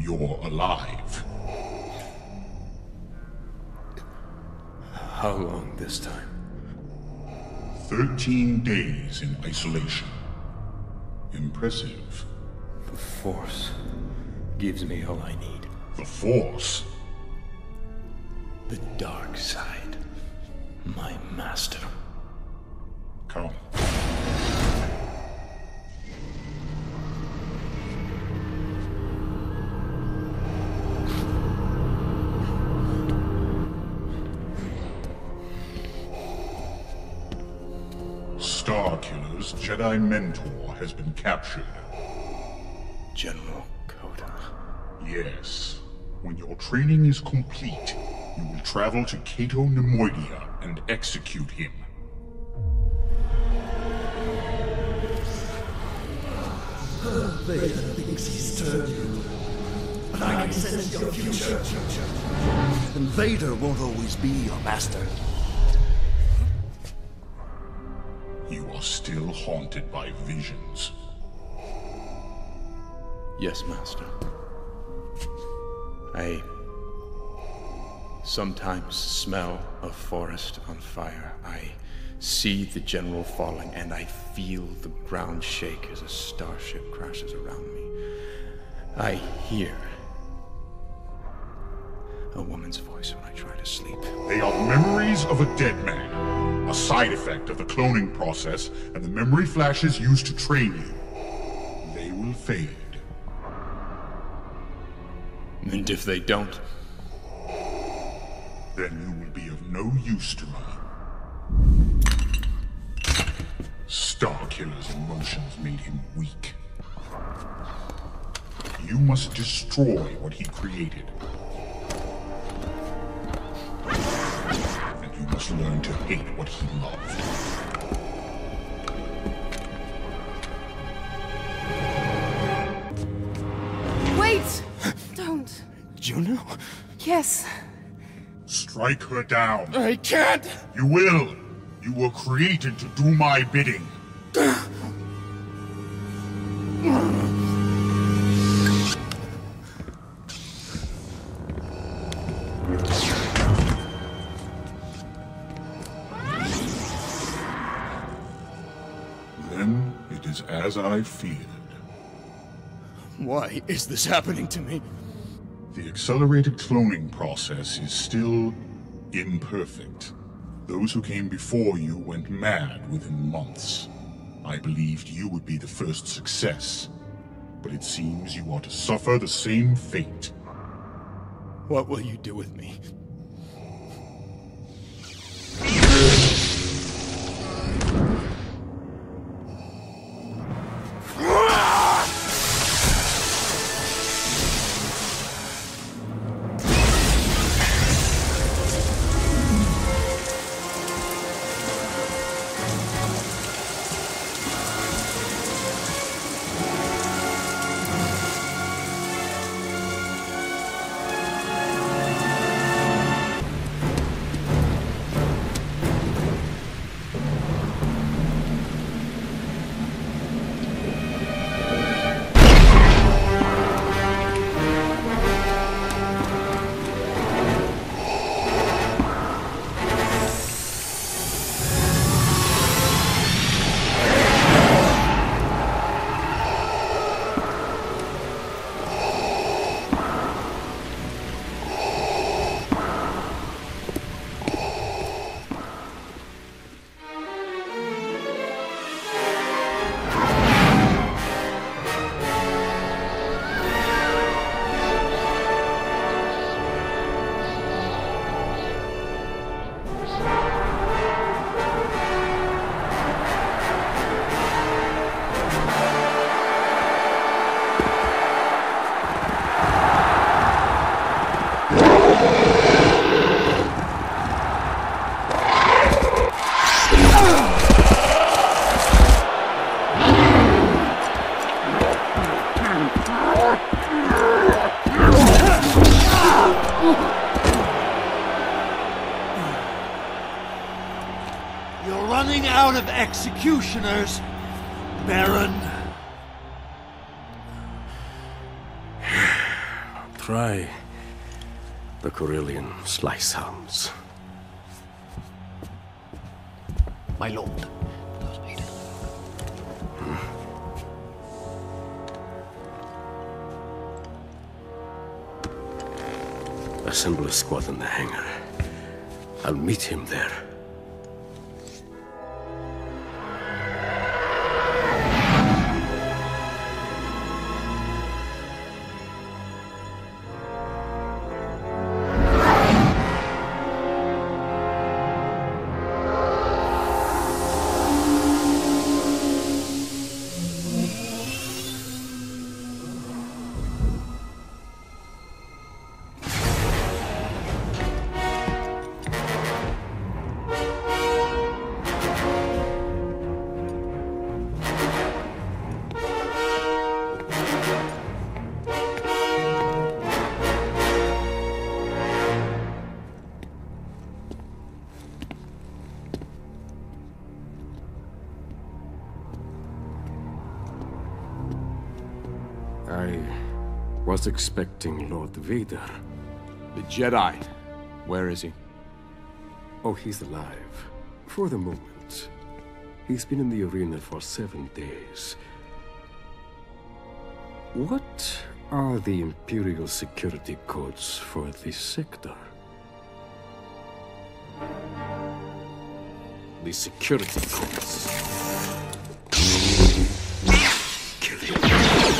You're alive. How long this time? 13 days in isolation. Impressive. The Force gives me all I need. The Force? The dark side. My master. Come. Starkiller's Jedi mentor has been captured. General Kota. Yes. When your training is complete, you will travel to Cato Nemoidia and execute him. Vader thinks he's turned you, but I can sense your future. And Vader won't always be your master. You are still haunted by visions. Yes, Master. I sometimes smell a forest on fire. I see the general falling, and I feel the ground shake as a starship crashes around me. I hear a woman's voice when I try to sleep. They are memories of a dead man, a side effect of the cloning process and the memory flashes used to train you. They will fade. And if they don't? Then you will be of no use to me. Starkiller's emotions made him weak. You must destroy what he created. And you must learn to hate what he loved. Wait! Don't. Juno? Yes. Strike her down. I can't! You will. You were created to do my bidding. Then it is as I feared. Why is this happening to me? The accelerated cloning process is still imperfect. Those who came before you went mad within months. I believed you would be the first success, but it seems you are to suffer the same fate. What will you do with me? You're running out of executioners, Baron. Try the Corellian slice hounds. My lord. Assemble a squad in the hangar. I'll meet him there. I was expecting Lord Vader. The Jedi. Where is he? Oh, he's alive. For the moment. He's been in the arena for 7 days. What are the Imperial security codes for this sector? The security codes. Kill him.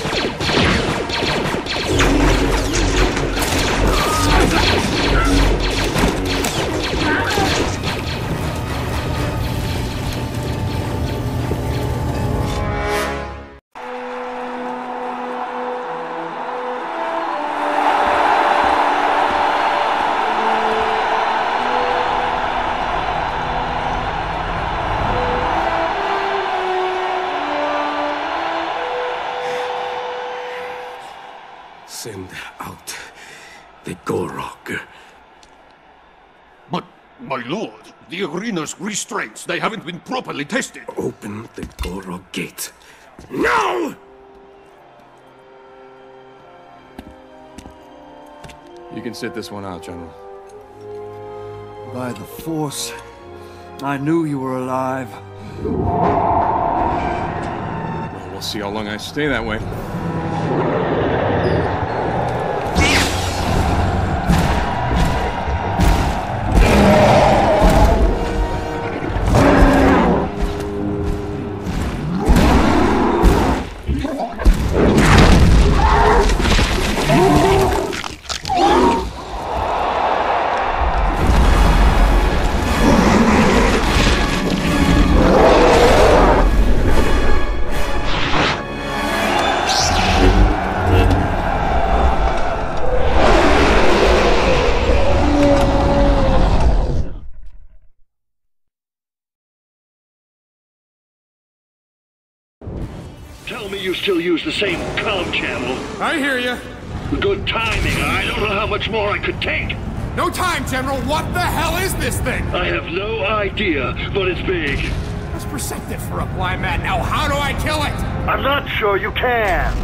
Send out the Gorog. But, my lord, the arena's restraints, they haven't been properly tested. Open the Gorog gate. Now! You can sit this one out, General. By the Force, I knew you were alive. Well, we'll see how long I stay that way. Tell me you still use the same comm channel. I hear you. Good timing. I don't know how much more I could take. No time, General. What the hell is this thing? I have no idea, but it's big. That's perceptive for a blind man. Now, how do I kill it? I'm not sure you can.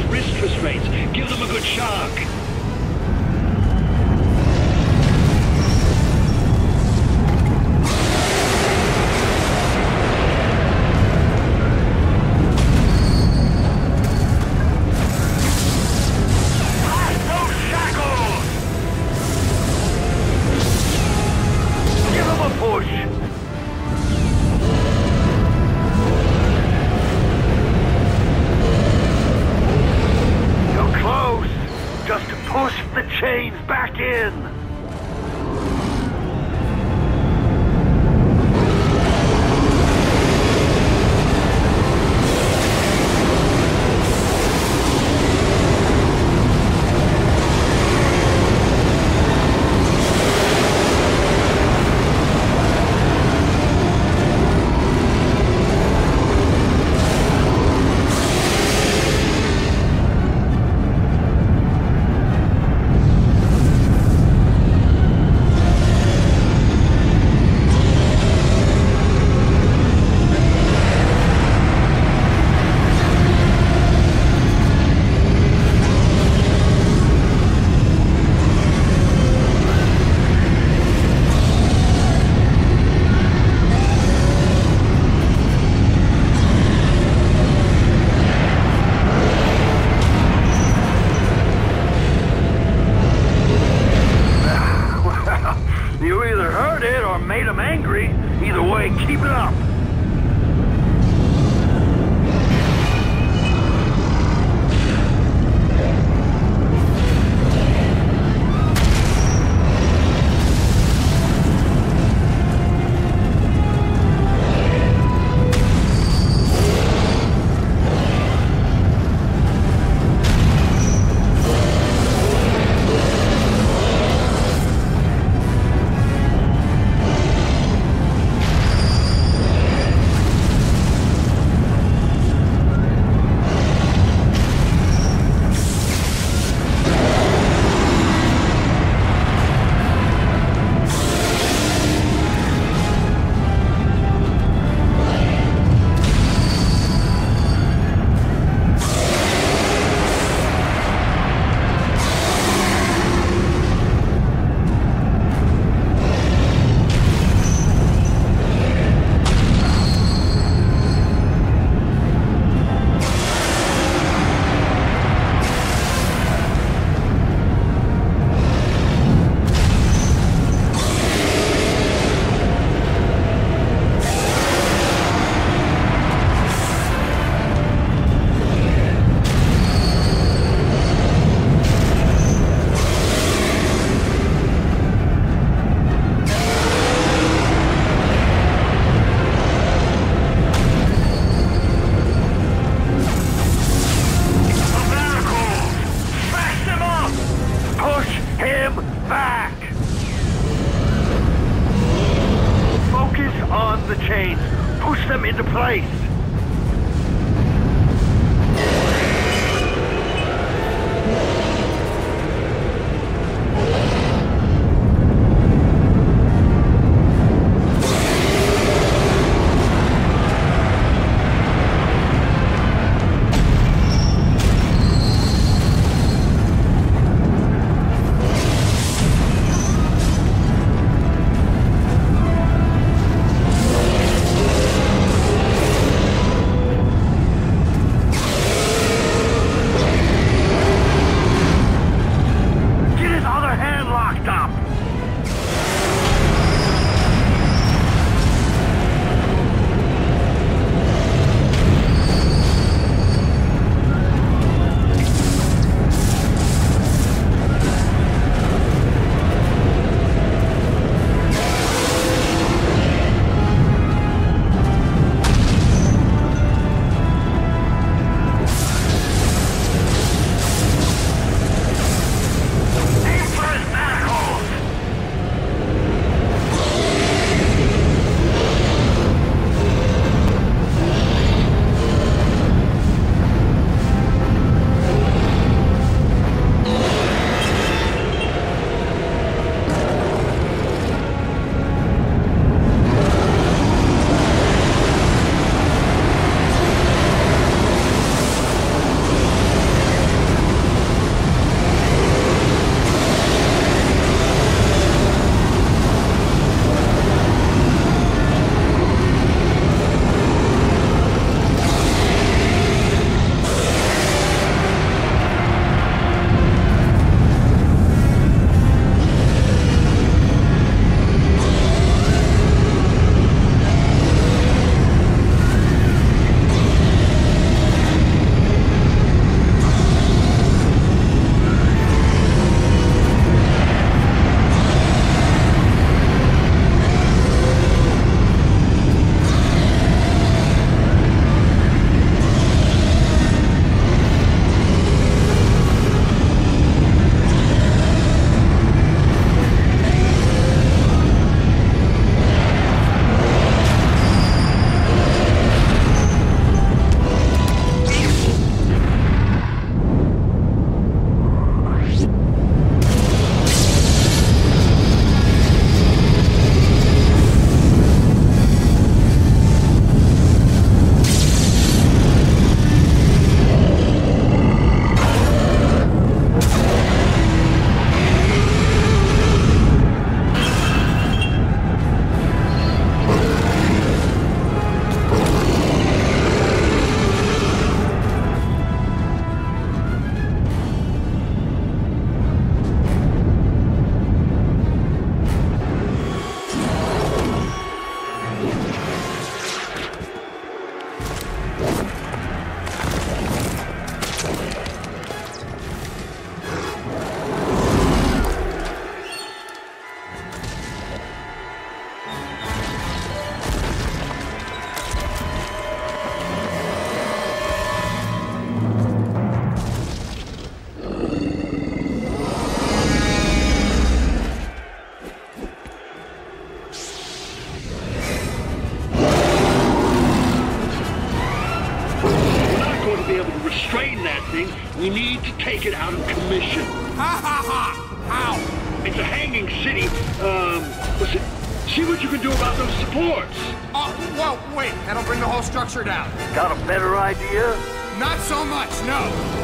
wrist restraints. Give them a good shock. Chains back in! You either heard it or made him angry. Either way, keep it up. The chains. Push them into place. straighten that thing, we need to take it out of commission. Ha ha ha! How? It's a hanging city. Listen, see what you can do about those supports. Oh, whoa, wait. That'll bring the whole structure down. Got a better idea? Not so much, no.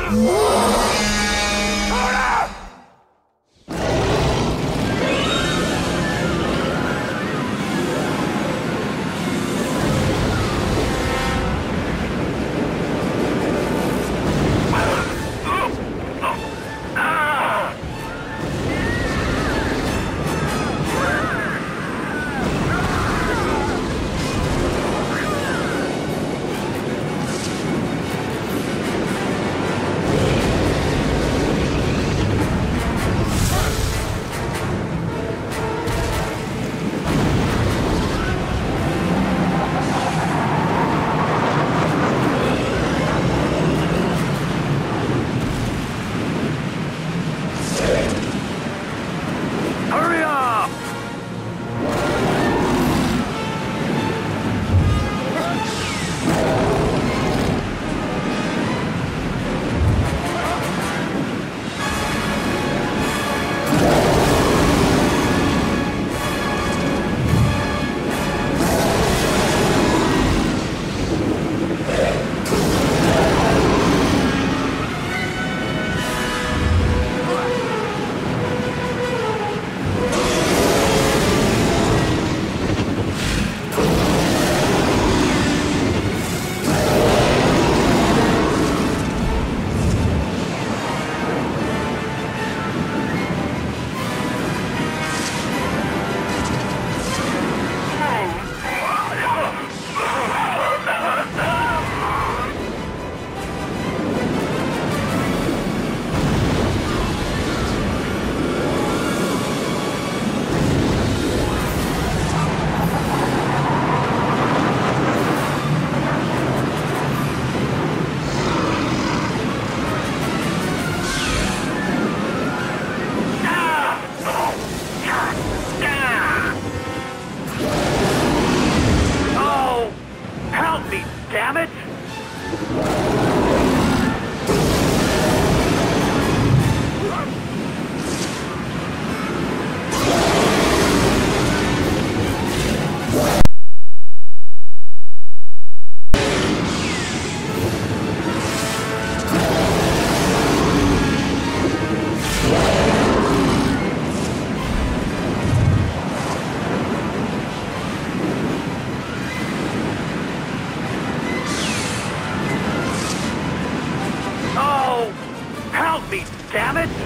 damn it!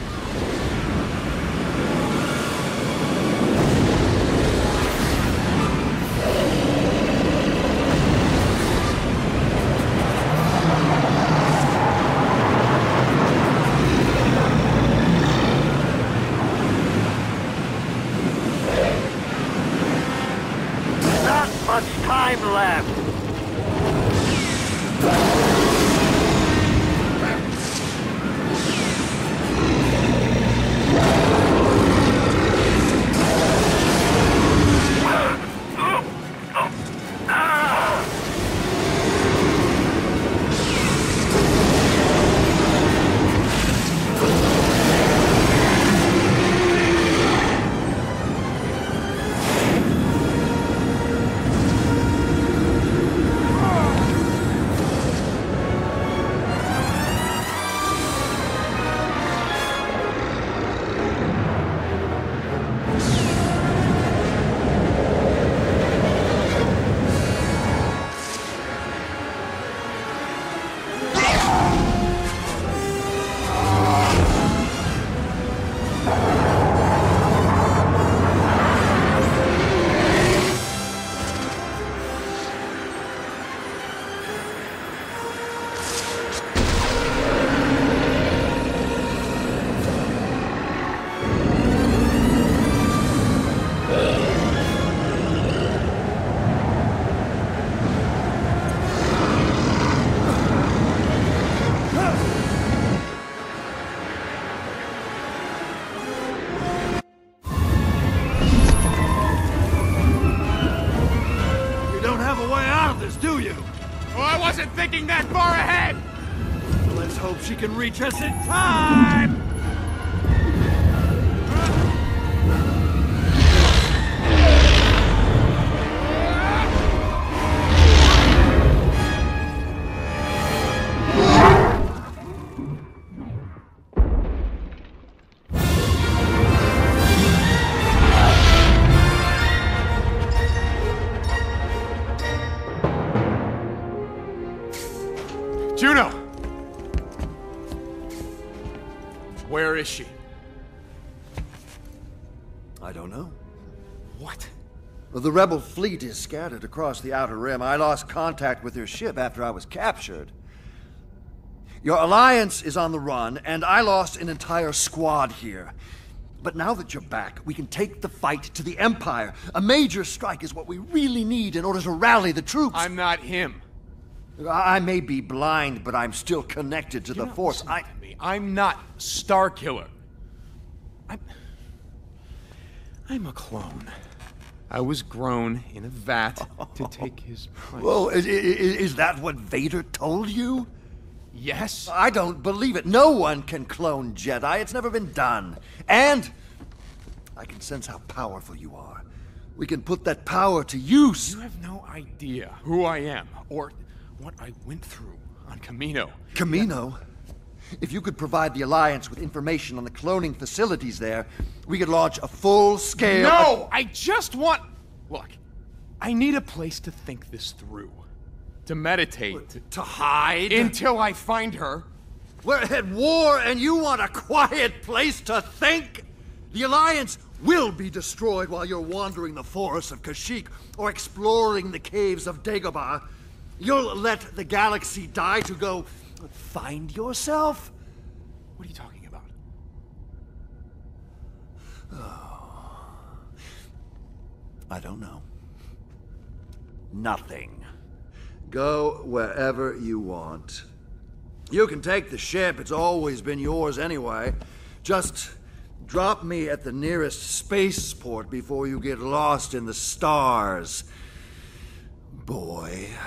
Not much time left. Do you? Oh, I wasn't thinking that far ahead! Let's hope she can reach us in time! Where is she? I don't know. What? Well, the rebel fleet is scattered across the Outer Rim. I lost contact with their ship after I was captured. Your alliance is on the run, and I lost an entire squad here. But now that you're back, we can take the fight to the Empire. A major strike is what we really need in order to rally the troops. I'm not him. I may be blind, but I'm still connected to the Force. Listen to me. I'm not Starkiller. I'm a clone. I was grown in a vat to take his place. Whoa, is that what Vader told you? Yes? I don't believe it. No one can clone Jedi. It's never been done. And I can sense how powerful you are. We can put that power to use. You have no idea who I am or what I went through on Kamino. Kamino? If you could provide the Alliance with information on the cloning facilities there, we could launch a full-scale... No! I just want... Look, I need a place to think this through. To meditate. To hide? Until I find her. We're at war and you want a quiet place to think? The Alliance will be destroyed while you're wandering the forests of Kashyyyk or exploring the caves of Dagobah. You'll let the galaxy die to go find yourself? What are you talking about? Oh. I don't know. Nothing. Go wherever you want. You can take the ship, it's always been yours anyway. Just drop me at the nearest spaceport before you get lost in the stars, boy.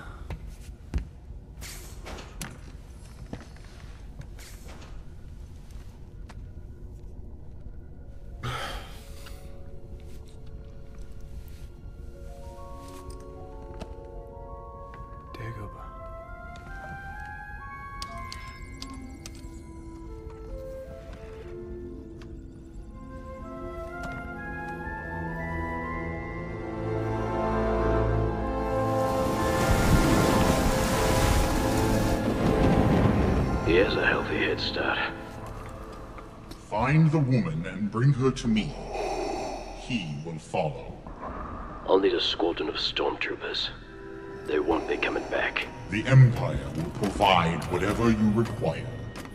He has a healthy head start. Find the woman and bring her to me. He will follow. I'll need a squadron of stormtroopers. They won't be coming back. The Empire will provide whatever you require.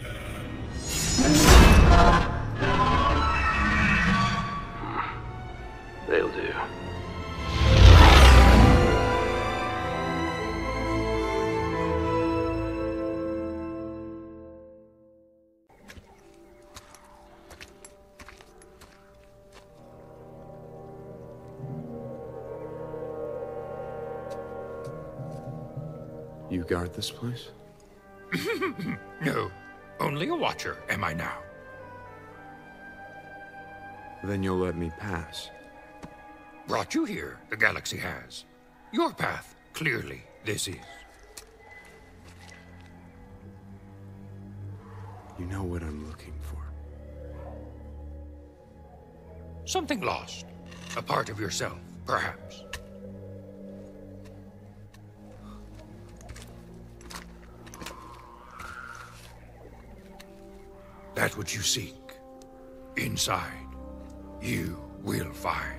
They'll do. You guard this place? No, only a watcher am I now. Then you'll let me pass. Brought you here, the galaxy has. Your path, clearly, this is. You know what I'm looking for. Something lost. A part of yourself, perhaps. That which you seek, inside, you will find.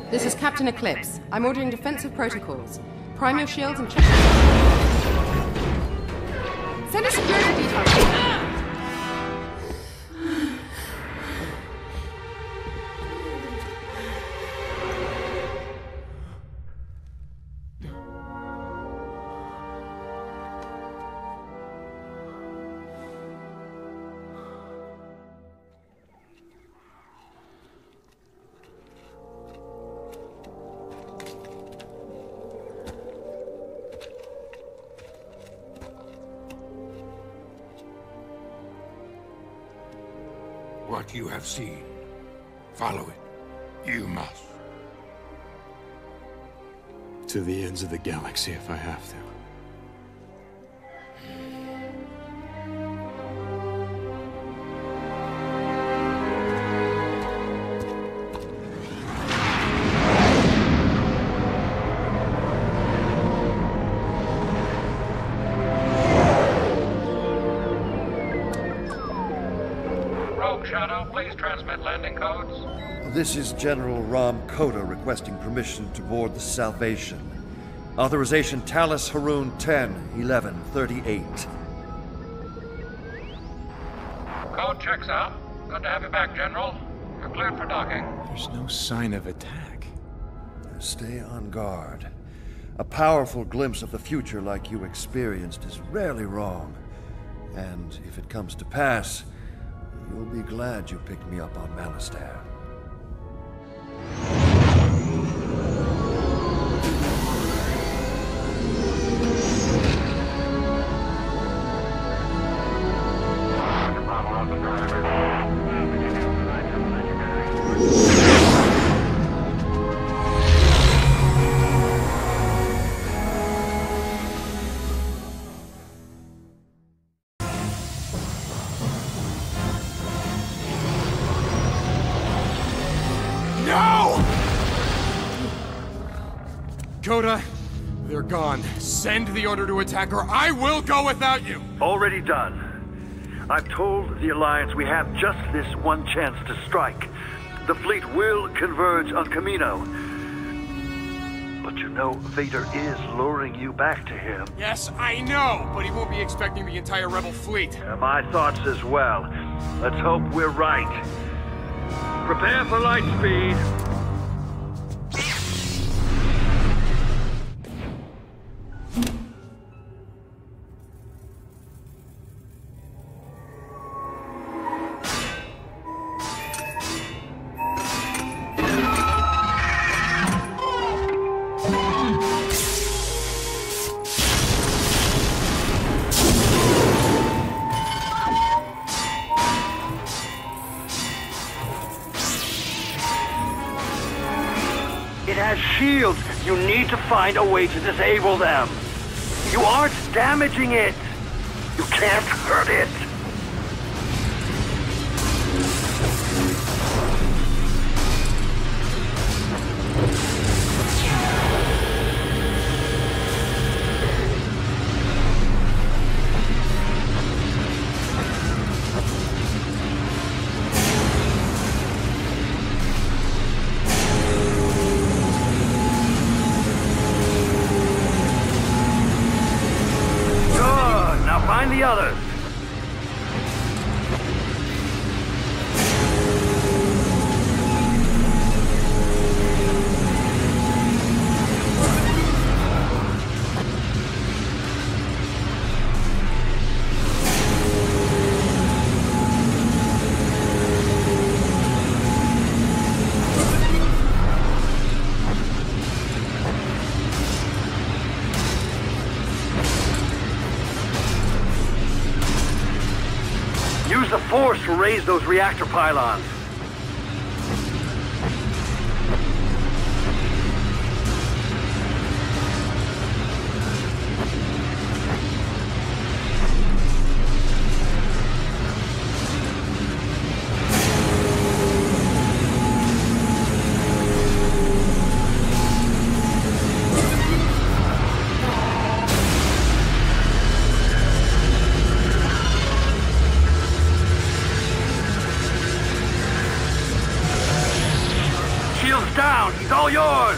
This is Captain Eclipse. I'm ordering defensive protocols. Prime your shields and check. Send us security details. What you have seen, follow it. You must. To the ends of the galaxy if I have to. Please transmit landing codes. This is General Rom Koda requesting permission to board the Salvation. Authorization Talus Haroon 10-11-38. Code checks out. Good to have you back, General. You're cleared for docking. There's no sign of attack. Stay on guard. A powerful glimpse of the future like you experienced is rarely wrong. And if it comes to pass, you'll be glad you picked me up on Malastare. Koda, they're gone. Send the order to attack or I will go without you! Already done. I've told the Alliance we have just this one chance to strike. The fleet will converge on Camino. But you know, Vader is luring you back to him. Yes, I know, but he won't be expecting the entire Rebel fleet. My thoughts as well. Let's hope we're right. Prepare for light speed. Shields. You need to find a way to disable them. You aren't damaging it. You can't hurt it. Find the others. Use the Force to raise those reactor pylons. all yours!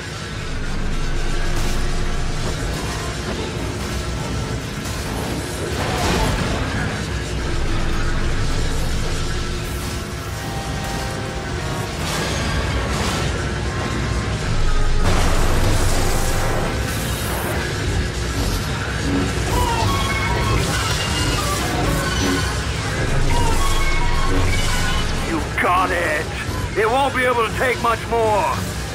Got it! It won't be able to take much more!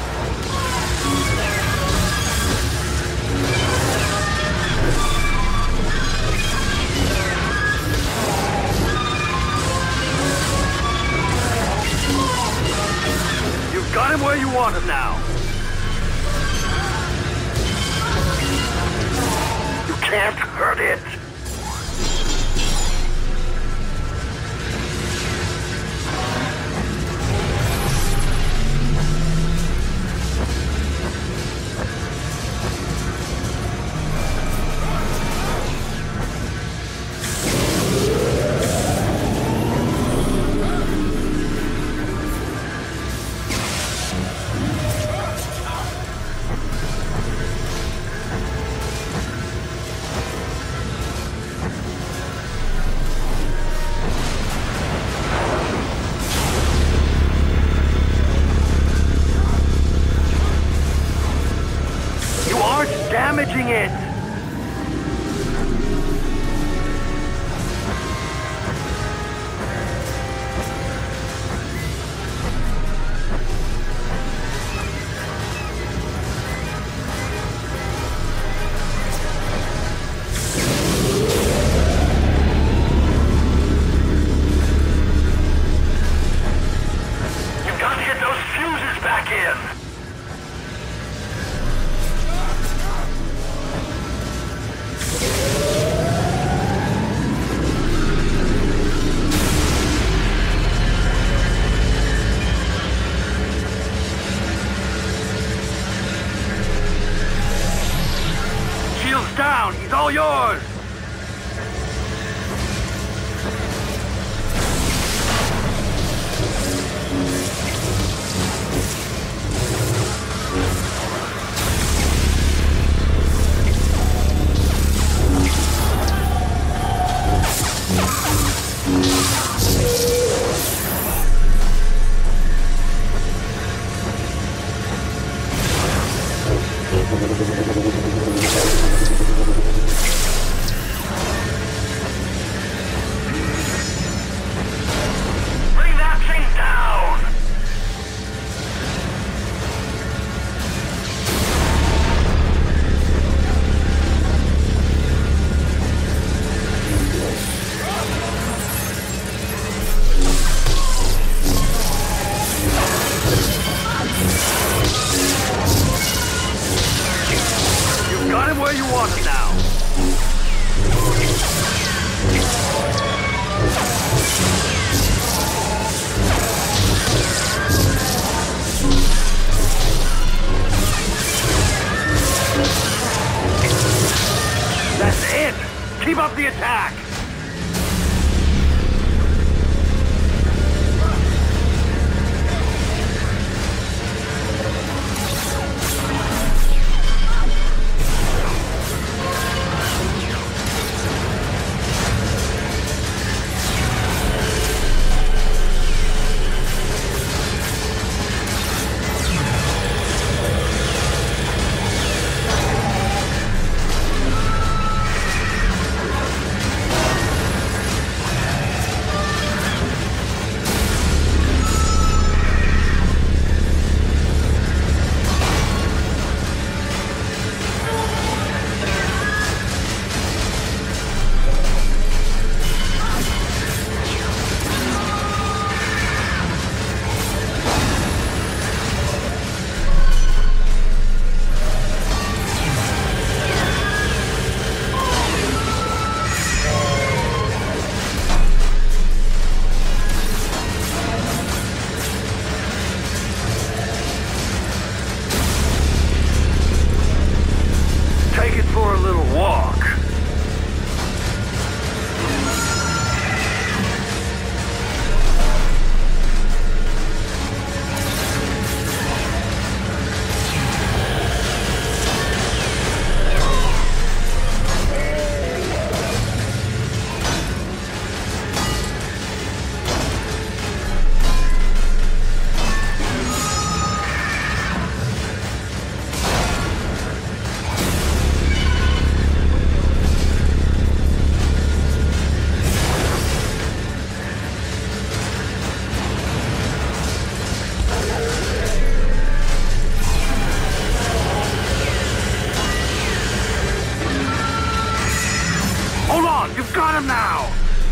You've got him where you want him now! You can't hurt it! now!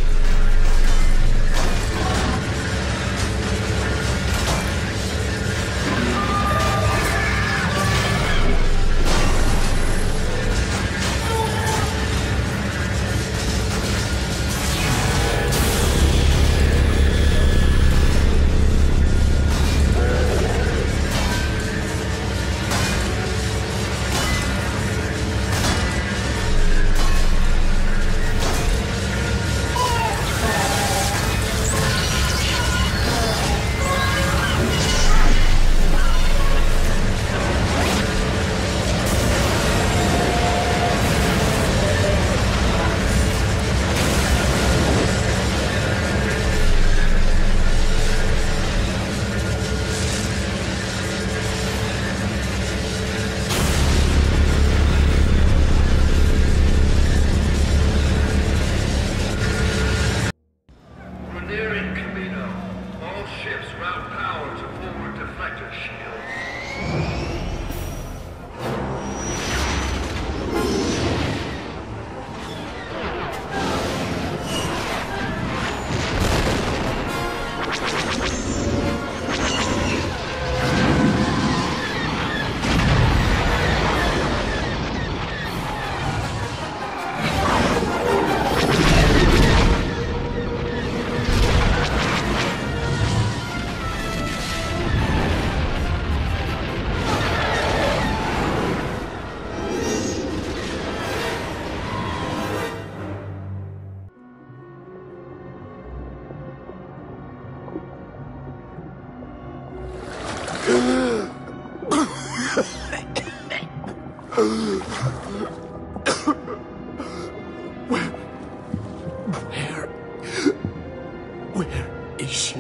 Where is she?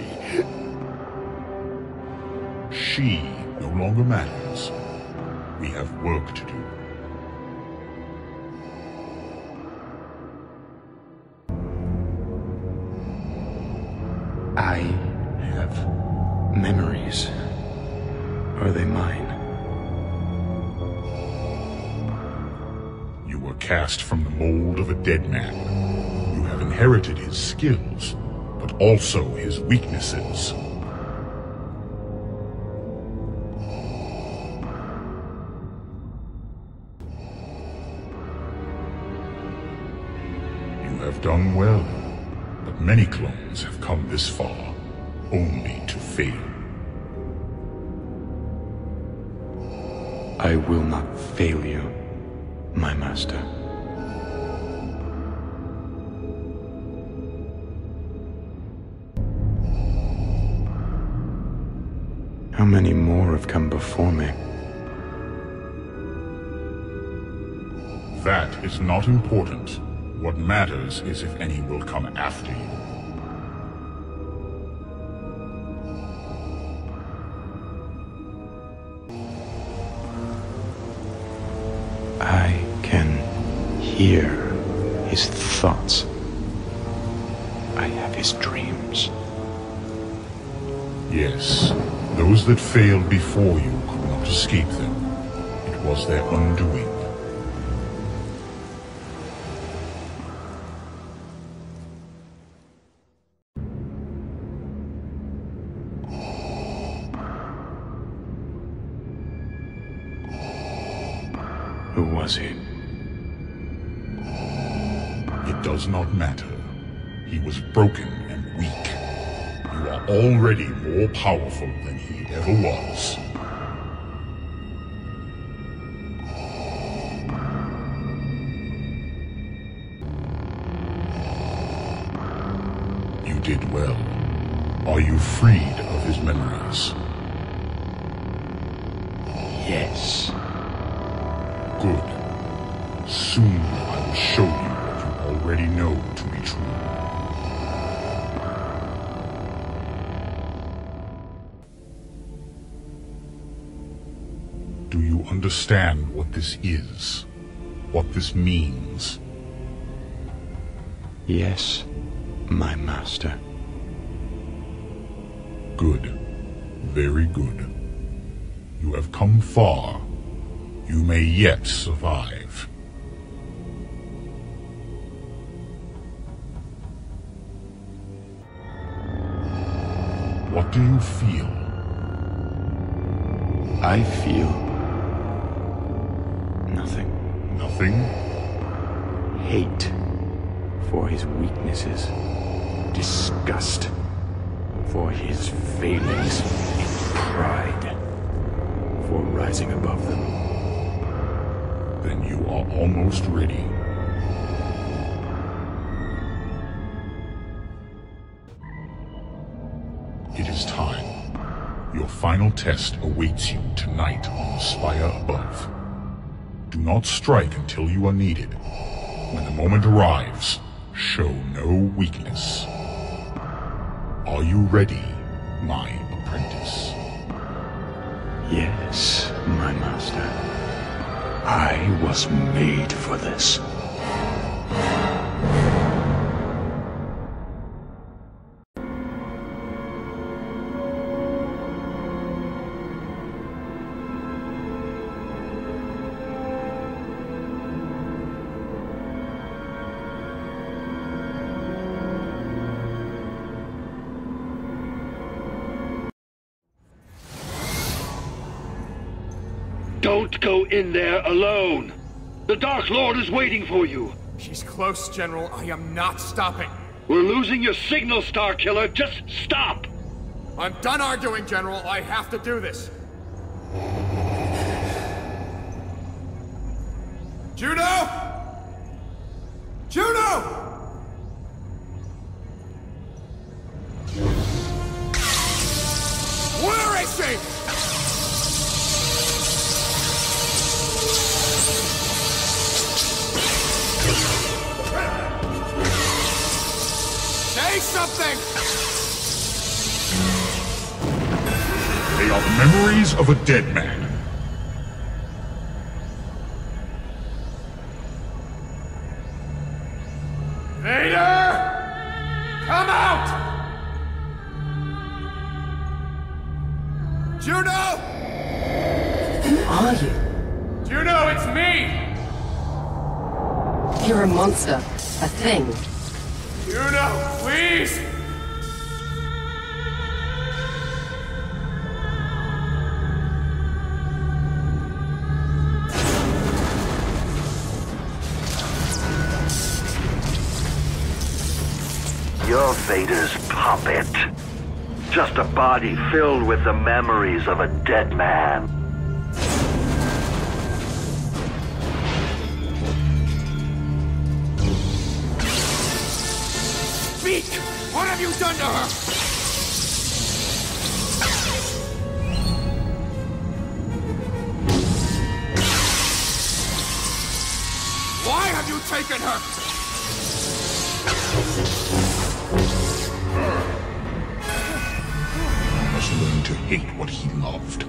She no longer matters. We have work to do. I have memories. Are they mine? You were cast from the mold of a dead man. You have inherited his skills, but also his weaknesses. You have done well, but many clones have come this far, only to fail. I will not fail you, my master. How many more have come before me? That is not important. What matters is if any will come after you. I can hear his thoughts. I have his dreams. Yes, those that failed before you could not escape them. It was their undoing. Who was he? It does not matter. He was broken and weak. You are already more powerful than he ever was. You did well. Are you freed of his memories? Yes. Good. Soon I will show you what you already know to be true. Do you understand what this is? What this means? Yes, my master. Good. Very good. You have come far. You may yet survive. What do you feel? I feel nothing. Nothing? Hate for his weaknesses. Disgust for his failings. Pride for rising above them. Then you are almost ready. It is time. Your final test awaits you tonight on the spire above. Do not strike until you are needed. When the moment arrives, show no weakness. Are you ready, my apprentice? Yes, my master. I was made for this. Don't go in there alone. The Dark Lord is waiting for you. She's close, General. I am not stopping. We're losing your signal, Starkiller. Just stop. I'm done arguing, General. I have to do this. Juno! Juno! Where is she? Say something! They are the memories of a dead man. Vader! Come out! Juno! Who are you? Juno, it's me! You're a monster. A thing. Juno, please! You're Vader's puppet. Just a body filled with the memories of a dead man. Speak! What have you done to her? Why have you taken her? He must learn to hate what he loved.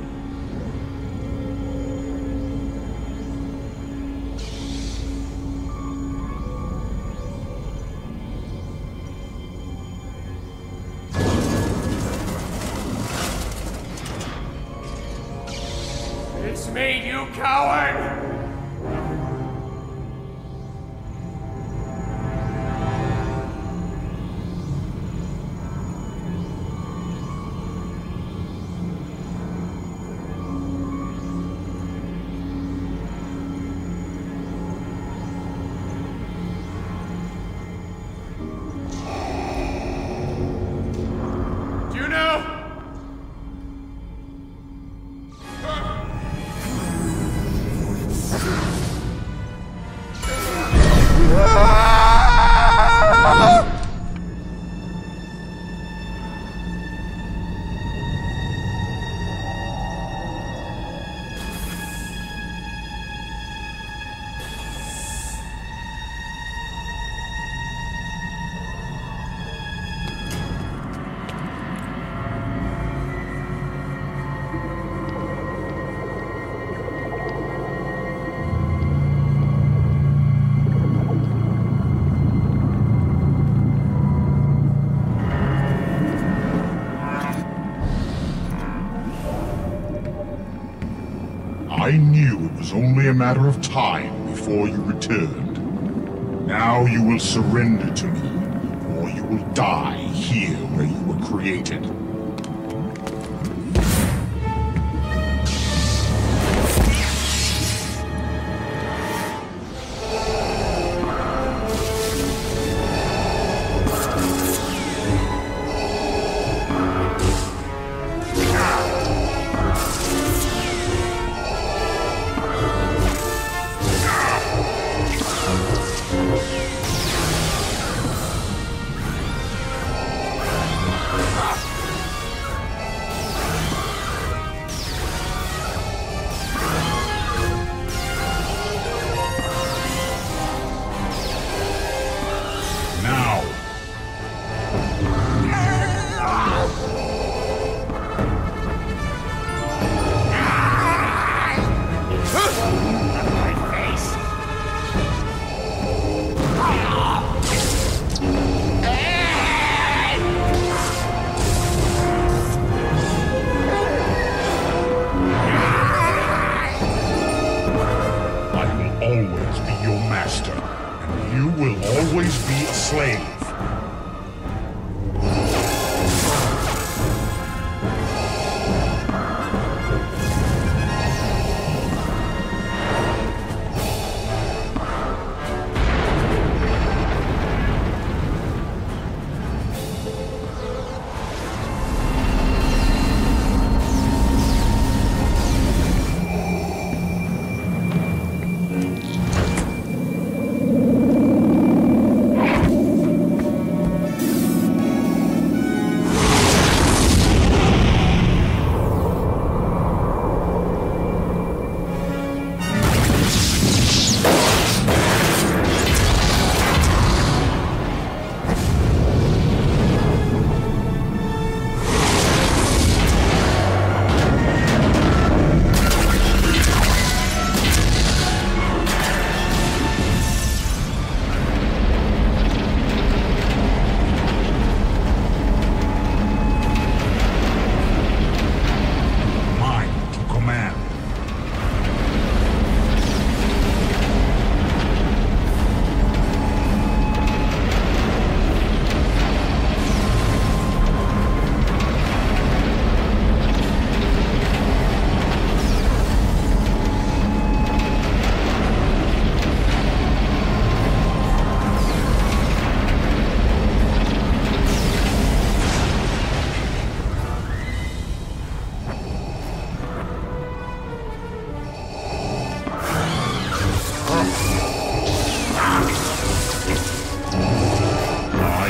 It's me, you coward! I knew it was only a matter of time before you returned. Now you will surrender to me, or you will die here where you were created.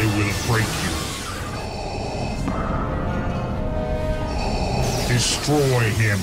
will break you. Destroy him.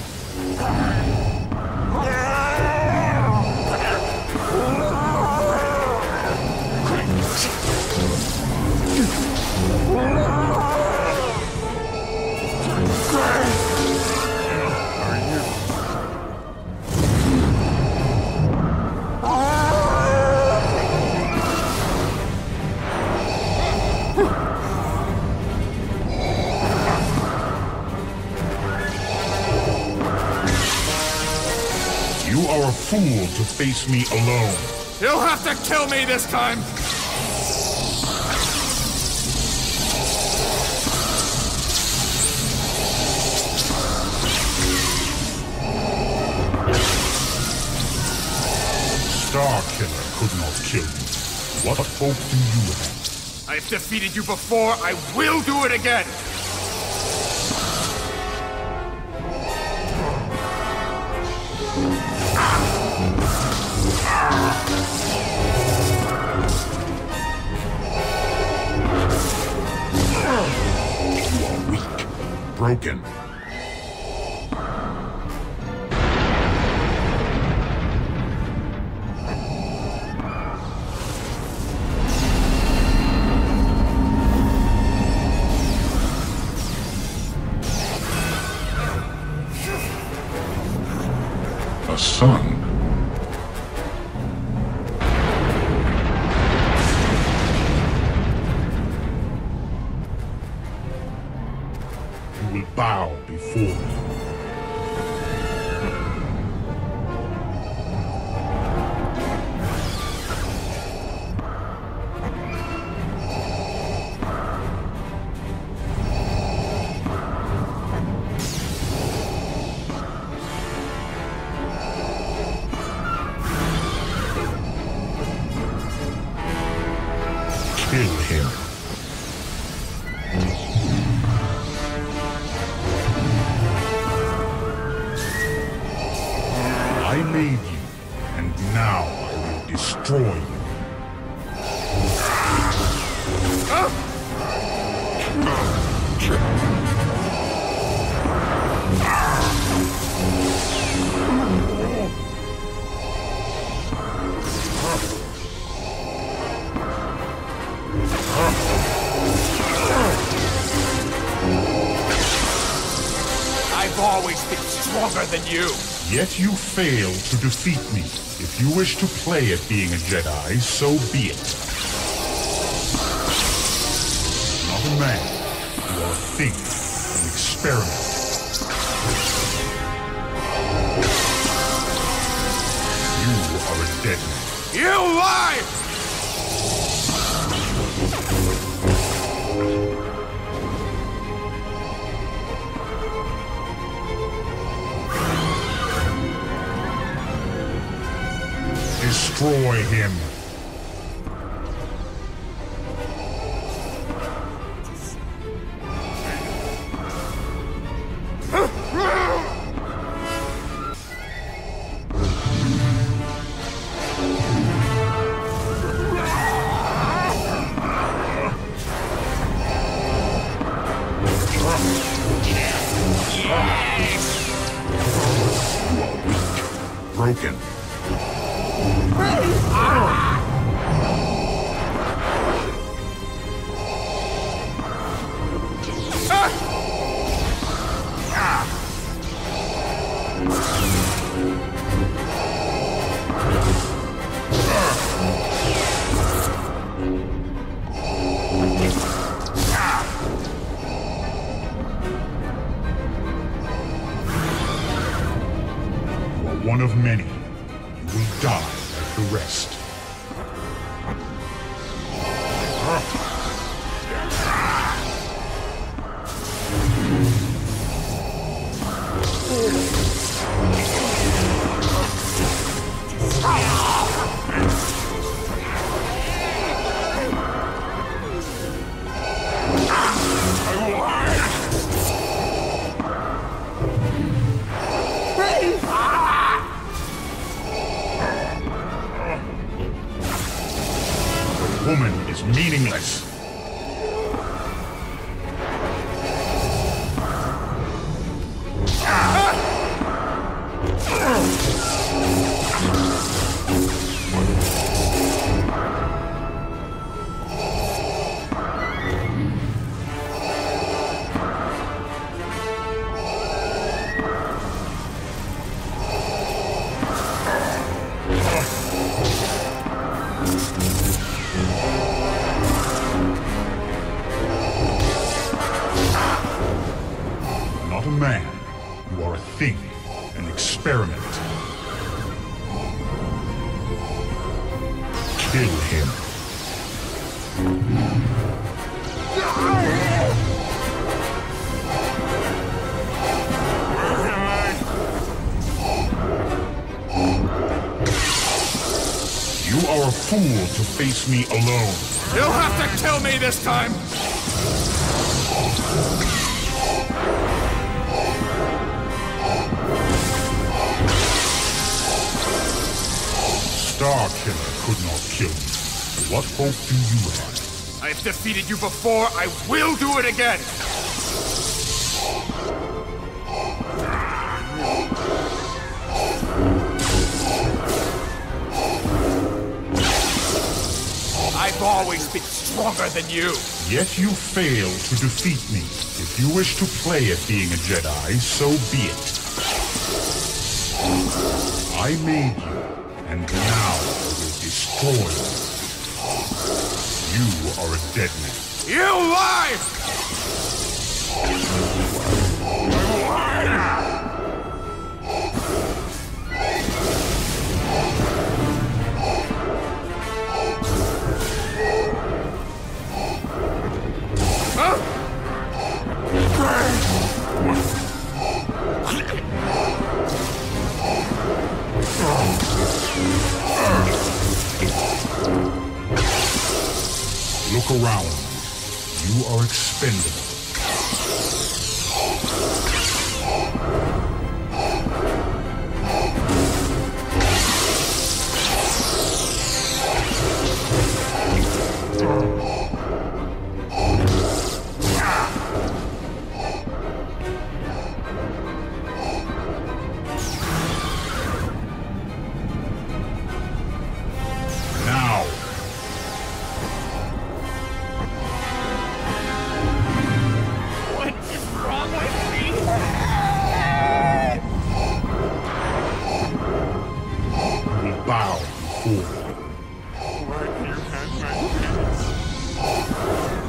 You are a fool to face me alone. You'll have to kill me this time! Starkiller could not kill you. What hope do you have? I've defeated you before, I will do it again! You are weak, broken. A son. You will bow before me. Kill him. I made you, and now I will destroy you. I've always been stronger than you! Yet you failed to defeat me. If you wish to play at being a Jedi, so be it. Not a man. You are a thing, an experiment. You are a dead man. You lie! Destroy him. Broken. One of many. You will die like the rest. man. You are a thing, an experiment. Kill him. You are a fool to face me alone. You'll have to kill me this time! Starkiller could not kill me. What hope do you have? I've defeated you before, I will do it again! I've always been stronger than you! Yet you fail to defeat me. If you wish to play at being a Jedi, so be it. I made you, and now I will destroy you. You are a dead man. You lie! Look around. You are expendable. Bow before me. Why do you have my kids?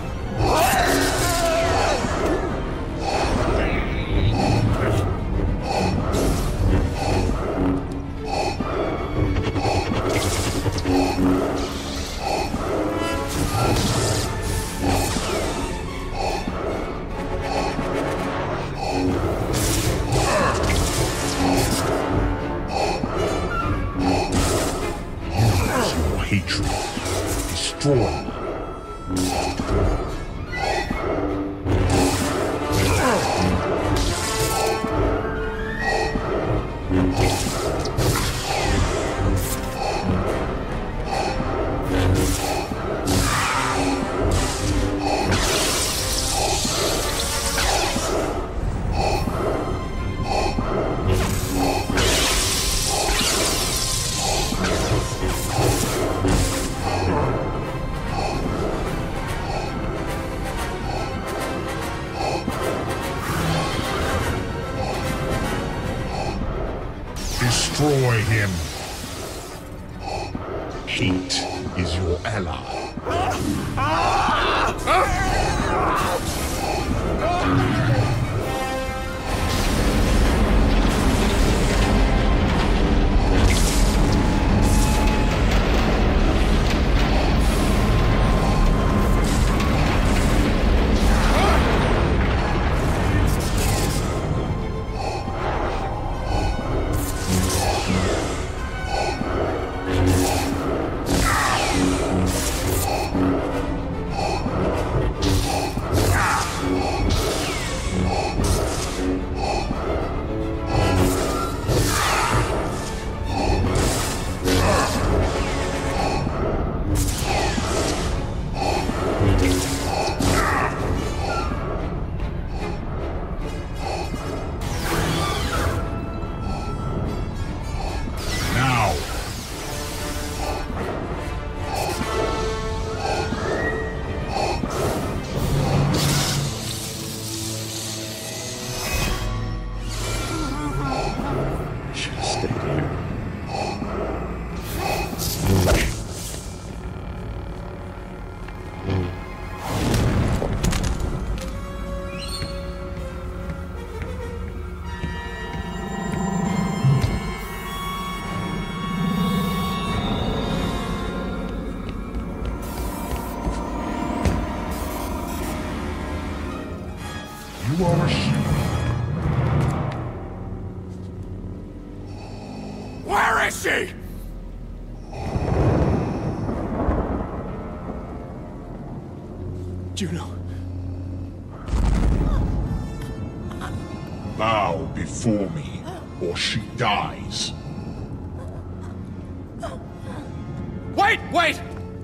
Hatred. Destroy me. Destroy him. Hate is your ally. You are a shield. Where is she? Juno. Bow before me, or she dies. Wait, wait!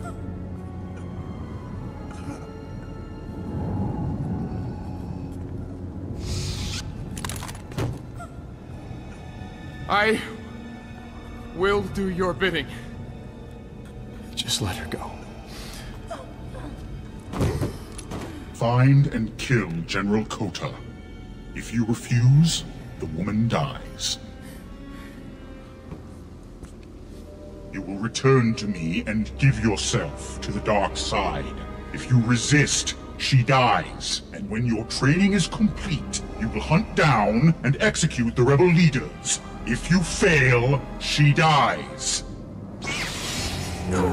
I will do your bidding. Just let her go. Find and kill General Kota. If you refuse, the woman dies. You will return to me and give yourself to the dark side. If you resist, she dies. And when your training is complete, you will hunt down and execute the rebel leaders. If you fail, she dies. No.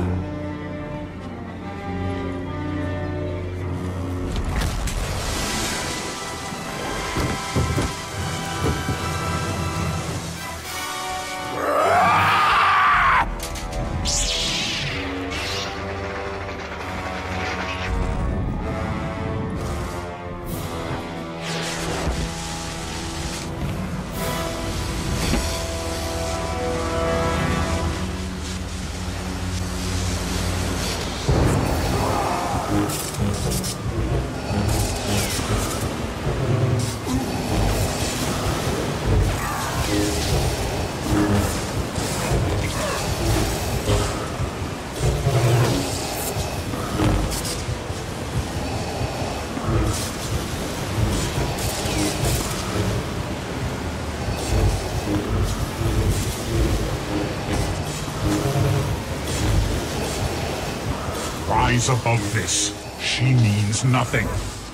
Rise above this. She means nothing.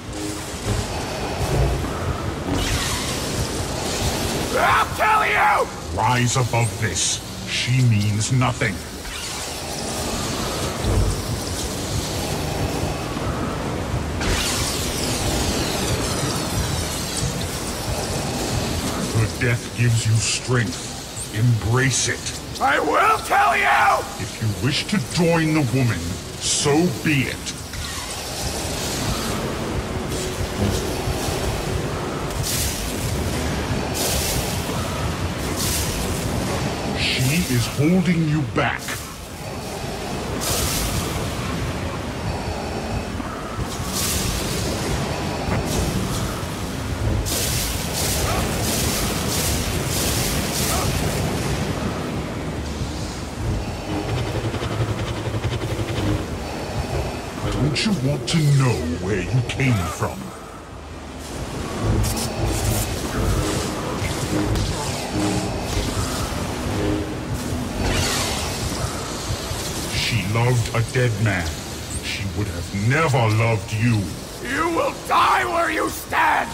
I'll kill you! Rise above this. She means nothing. Her death gives you strength. Embrace it. I will kill you! If you wish to join the woman, so be it. She is holding you back. Don't you want to know where you came from? She loved a dead man. She would have never loved you. You will die where you stand!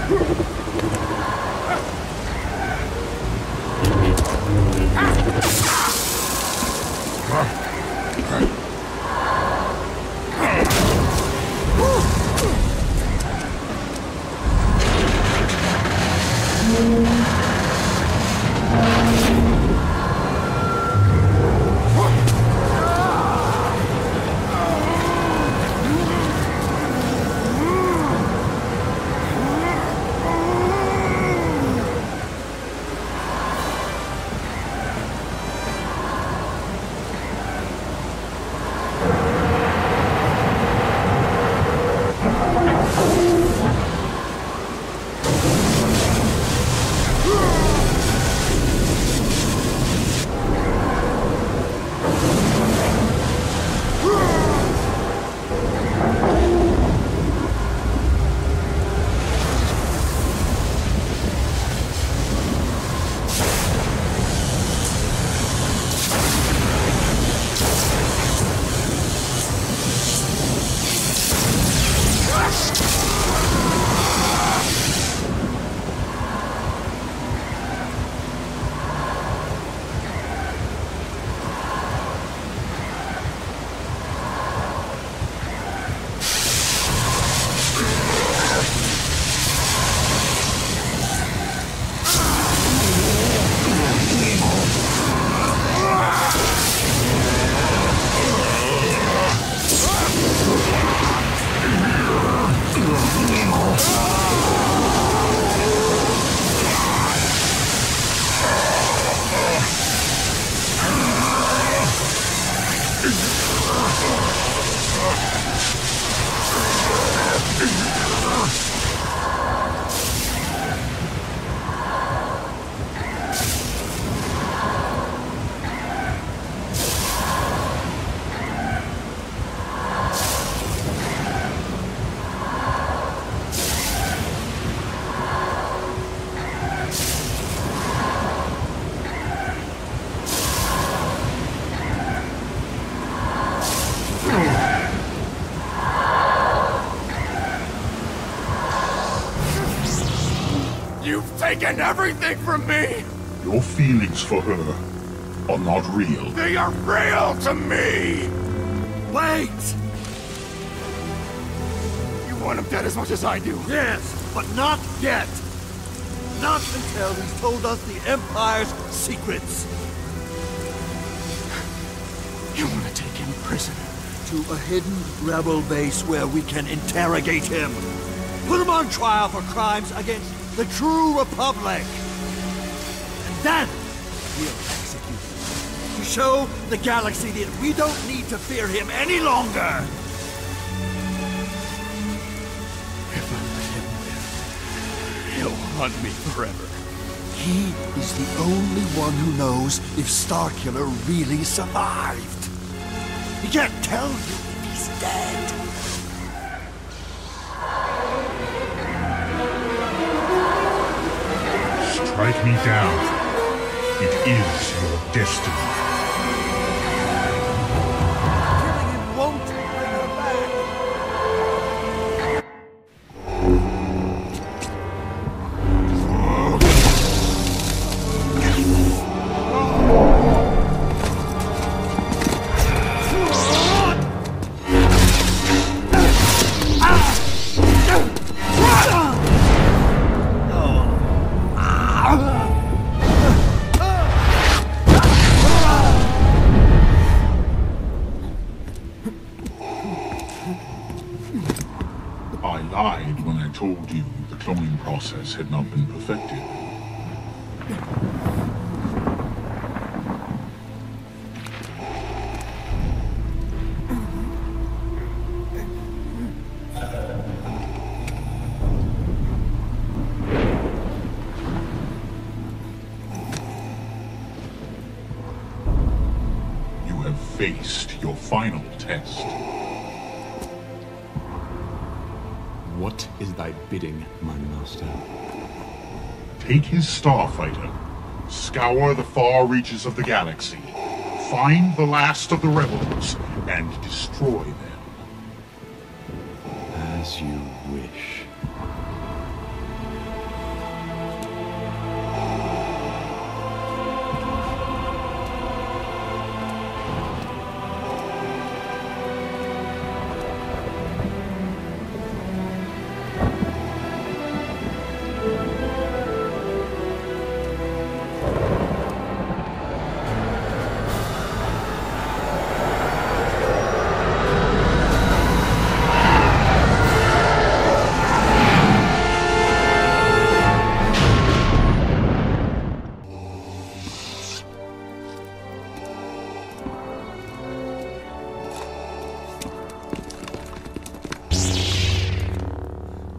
You've taken everything from me! Your feelings for her are not real. They are real to me! Wait! You want him dead as much as I do? Yes, but not yet! Not until he's told us the Empire's secrets. You want to take him prisoner? To a hidden rebel base where we can interrogate him. Put him on trial for crimes against the true Republic. And then we'll execute him. To show the galaxy that we don't need to fear him any longer. If I let him live, he'll hunt me forever. He is the only one who knows if Starkiller really survived. He can't tell you if he's dead. Strike me down. It is your destiny. Killing him won't bring her back. I lied when I told you the cloning process had not been perfected. You have faced your final test. What is thy bidding, my master? Take his starfighter, scour the far reaches of the galaxy, find the last of the rebels, and destroy them. As you wish.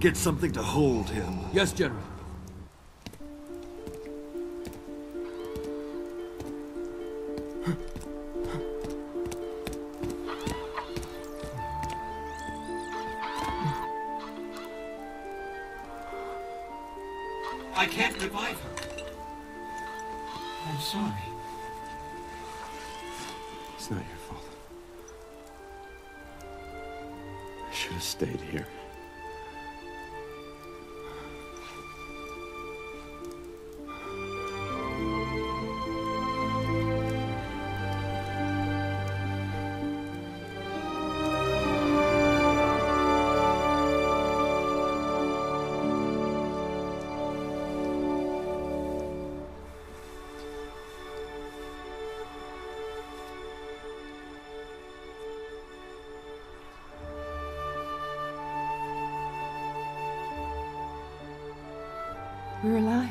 get something to hold him. Yes, General. I can't revive her. I'm sorry. It's not your fault. I should have stayed here. We're alive.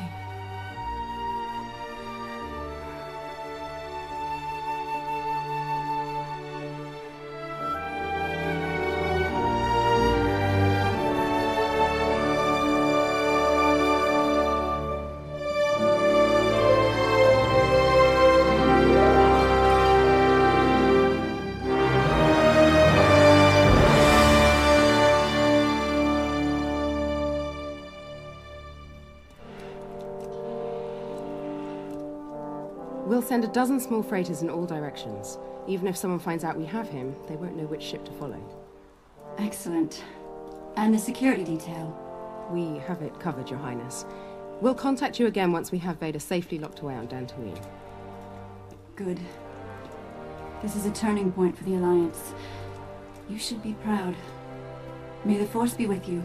We'll send a dozen small freighters in all directions. Even if someone finds out we have him, they won't know which ship to follow. Excellent. And the security detail? We have it covered, Your Highness. We'll contact you again once we have Vader safely locked away on Dantooine. Good. This is a turning point for the Alliance. You should be proud. May the Force be with you.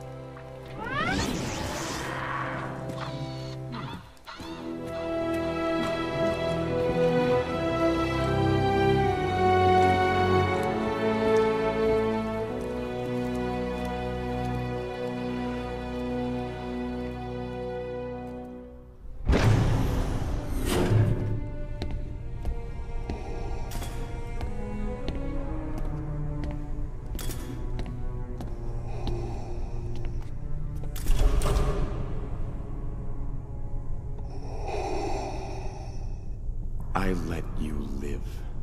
I let you live.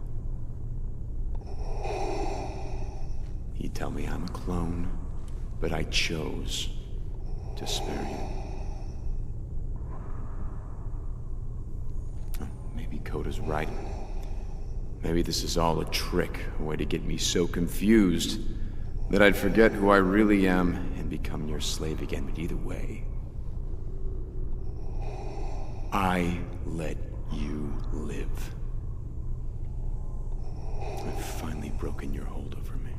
You tell me I'm a clone, but I chose to spare you. Oh, maybe Coda's right. Maybe this is all a trick, a way to get me so confused that I'd forget who I really am and become your slave again. But either way, I let you live. I've finally broken your hold over me.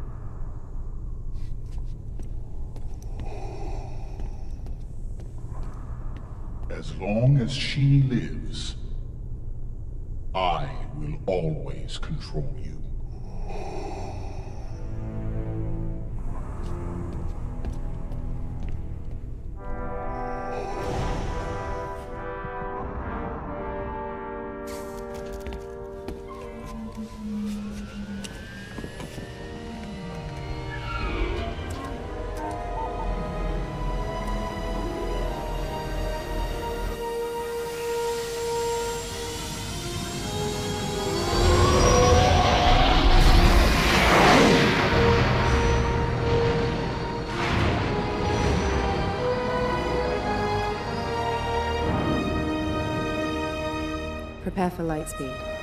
As long as she lives, I will always control you. Prepare for light speed.